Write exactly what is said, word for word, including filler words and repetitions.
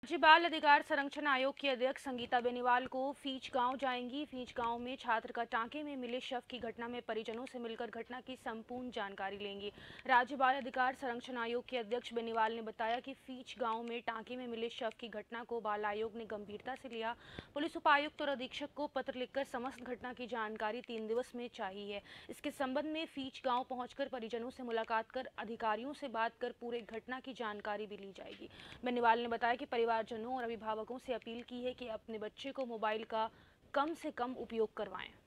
राज्य बाल अधिकार संरक्षण आयोग की अध्यक्ष संगीता बेनीवाल को फीच गांव जाएंगी। फीच गांव में छात्र का टांके में मिले शव की घटना में परिजनों से मिलकर घटना की संपूर्ण जानकारी लेंगी। राज्य बाल अधिकार संरक्षण आयोग के अध्यक्ष बेनीवाल ने बताया कि फीच गांव में टांके में मिले शव की घटना को बाल आयोग ने गंभीरता से लिया। पुलिस उपायुक्त और अधीक्षक को पत्र लिखकर समस्त घटना की जानकारी तीन दिवस में चाहिए। इसके संबंध में फीच गांव पहुंचकर परिजनों से मुलाकात कर अधिकारियों से बात कर पूरे घटना की जानकारी भी ली जाएगी। बेनीवाल ने बताया कि परिवारजनों और अभिभावकों से अपील की है कि अपने बच्चे को मोबाइल का कम से कम उपयोग करवाएं।